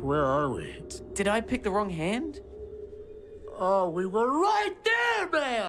Where are we? Did I pick the wrong hand? Oh, we were right there, man!